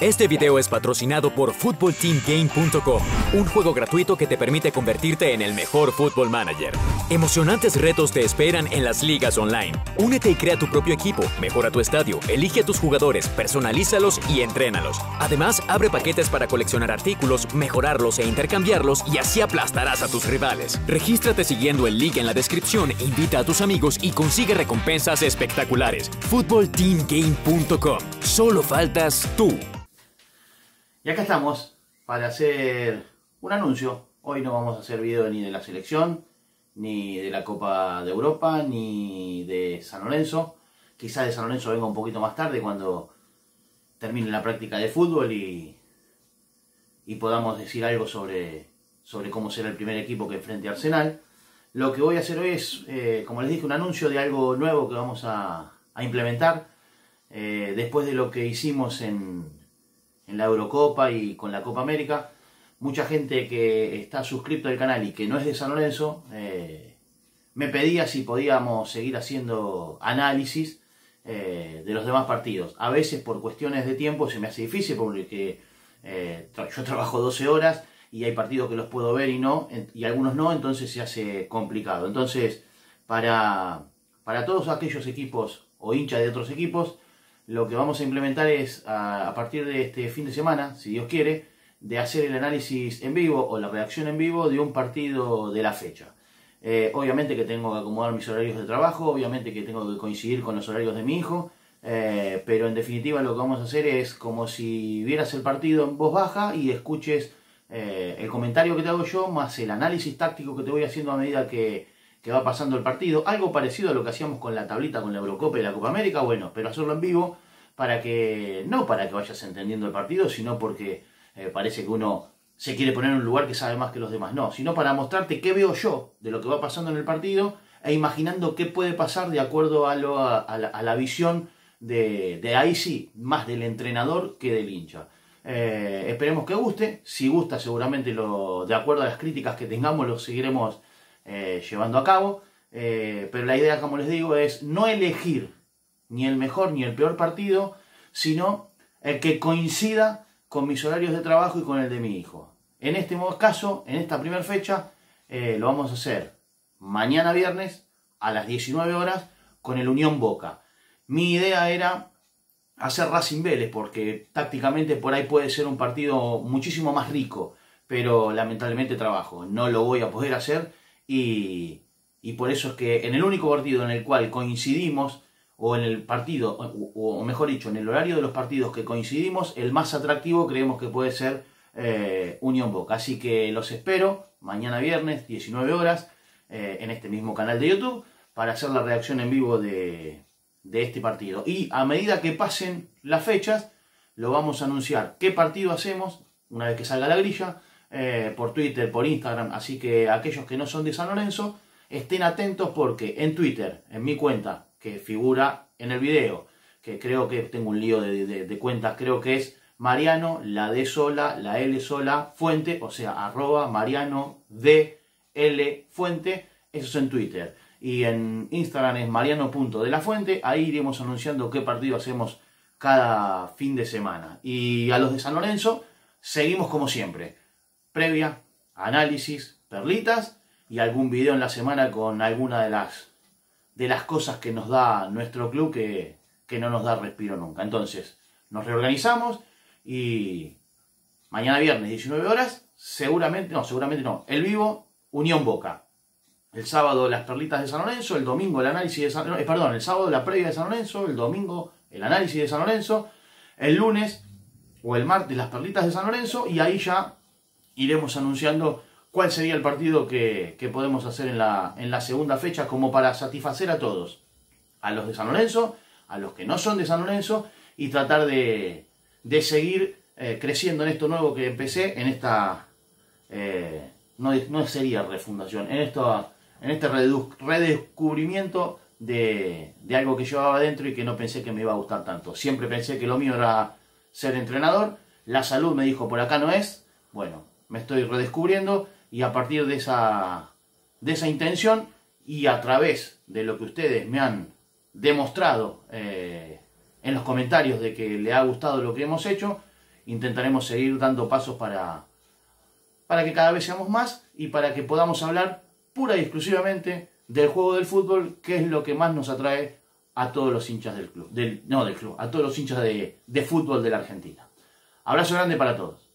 Este video es patrocinado por FootballTeamGame.com, un juego gratuito que te permite convertirte en el mejor Football Manager. Emocionantes retos te esperan en las ligas online. Únete y crea tu propio equipo, mejora tu estadio, elige a tus jugadores, personalízalos y entrénalos. Además, abre paquetes para coleccionar artículos, mejorarlos e intercambiarlos y así aplastarás a tus rivales. Regístrate siguiendo el link en la descripción, invita a tus amigos y consigue recompensas espectaculares. FootballTeamGame.com. Solo faltas tú. Y acá estamos para hacer un anuncio. Hoy no vamos a hacer video ni de la selección, ni de la Copa de Europa, ni de San Lorenzo. Quizás de San Lorenzo venga un poquito más tarde cuando termine la práctica de fútbol y podamos decir algo sobre cómo será el primer equipo que enfrente a Arsenal. Lo que voy a hacer hoy es, como les dije, un anuncio de algo nuevo que vamos a implementar. Después de lo que hicimos en la Eurocopa y con la Copa América, mucha gente que está suscrito al canal y que no es de San Lorenzo me pedía si podíamos seguir haciendo análisis de los demás partidos. A veces por cuestiones de tiempo se me hace difícil porque yo trabajo 12 horas y hay partidos que los puedo ver y algunos no, entonces se hace complicado. Entonces, para todos aquellos equipos o hinchas de otros equipos, lo que vamos a implementar es, a partir de este fin de semana, si Dios quiere, de hacer el análisis en vivo o la redacción en vivo de un partido de la fecha. Obviamente que tengo que acomodar mis horarios de trabajo, obviamente que tengo que coincidir con los horarios de mi hijo, pero en definitiva lo que vamos a hacer es como si vieras el partido en voz baja y escuches el comentario que te hago yo, más el análisis táctico que te voy haciendo a medida que va pasando el partido. Algo parecido a lo que hacíamos con la tablita, con la Eurocopa y la Copa América, bueno, pero hacerlo en vivo no para que vayas entendiendo el partido, sino porque parece que uno se quiere poner en un lugar que sabe más que los demás. No, sino para mostrarte qué veo yo de lo que va pasando en el partido e imaginando qué puede pasar de acuerdo a la visión de ahí sí, más del entrenador que del hincha. Esperemos que guste. Si gusta, seguramente de acuerdo a las críticas que tengamos, lo seguiremos llevando a cabo, pero la idea, como les digo, es no elegir ni el mejor ni el peor partido, sino el que coincida con mis horarios de trabajo y con el de mi hijo. En este caso, en esta primera fecha, lo vamos a hacer mañana viernes a las 19 horas con el Unión Boca. Mi idea era hacer Racing Vélez, porque tácticamente por ahí puede ser un partido muchísimo más rico, pero lamentablemente trabajo, no lo voy a poder hacer. Y por eso es que en el único partido en el cual coincidimos, o en el partido, o mejor dicho, en el horario de los partidos que coincidimos, el más atractivo creemos que puede ser Unión Boca. Así que los espero mañana viernes, 19 horas, en este mismo canal de YouTube, para hacer la reacción en vivo de este partido. Y a medida que pasen las fechas, lo vamos a anunciar qué partido hacemos, una vez que salga la grilla, por Twitter, por Instagram. Así que aquellos que no son de San Lorenzo estén atentos, porque en Twitter, en mi cuenta que figura en el video, que creo que tengo un lío de cuentas, creo que es Mariano, la D sola, la L sola, Fuente, o sea, @Mariano DL Fuente, eso es en Twitter. Y en Instagram es mariano.delafuente, ahí iremos anunciando qué partido hacemos cada fin de semana. Y a los de San Lorenzo seguimos como siempre. Previa, análisis, perlitas y algún video en la semana con alguna de las cosas que nos da nuestro club que no nos da respiro nunca. Entonces, nos reorganizamos y mañana viernes 19 horas, seguramente no, el vivo Unión Boca. El sábado las perlitas de San Lorenzo, el domingo el análisis de San Lorenzo, el sábado la previa de San Lorenzo, el domingo el análisis de San Lorenzo, el lunes o el martes las perlitas de San Lorenzo, y ahí ya iremos anunciando cuál sería el partido que podemos hacer en la segunda fecha, como para satisfacer a todos, a los de San Lorenzo, a los que no son de San Lorenzo, y tratar de seguir creciendo en esto nuevo que empecé, en esta, no sería refundación, en este redescubrimiento de algo que llevaba dentro y que no pensé que me iba a gustar tanto. Siempre pensé que lo mío era ser entrenador, la salud me dijo por acá no es, bueno, me estoy redescubriendo, y a partir de esa intención y a través de lo que ustedes me han demostrado en los comentarios de que le ha gustado lo que hemos hecho, intentaremos seguir dando pasos para que cada vez seamos más y para que podamos hablar pura y exclusivamente del juego del fútbol, que es lo que más nos atrae a todos los hinchas del club, a todos los hinchas de fútbol de la Argentina. Abrazo grande para todos.